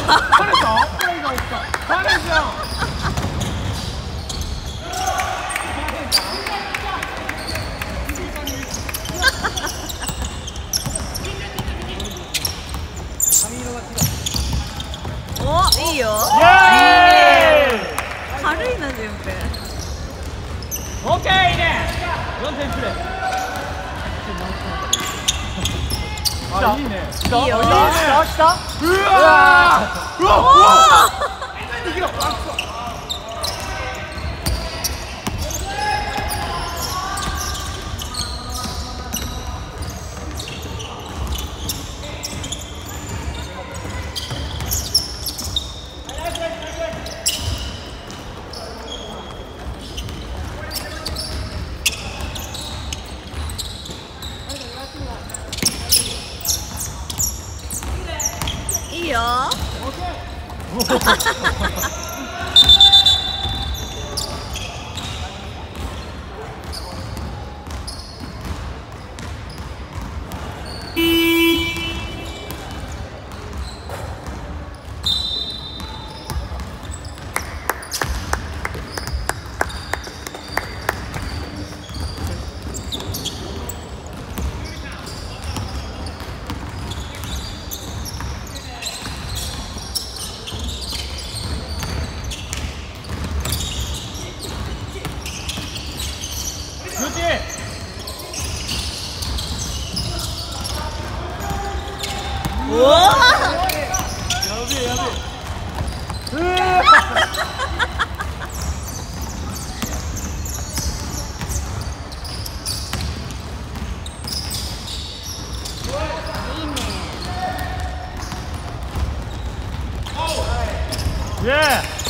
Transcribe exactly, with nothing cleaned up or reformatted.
彼じゃん彼が起きた彼じゃんお、いいよ。 イエーイ軽いな、順平。 オッケー、いいね。よんてんプレー。あ、いいね。 いいよ。 下下。うわー。うわ。うわ。いけろ。 いいよ。おお。やべえやべえ。うわ。いいね。 イエーイ。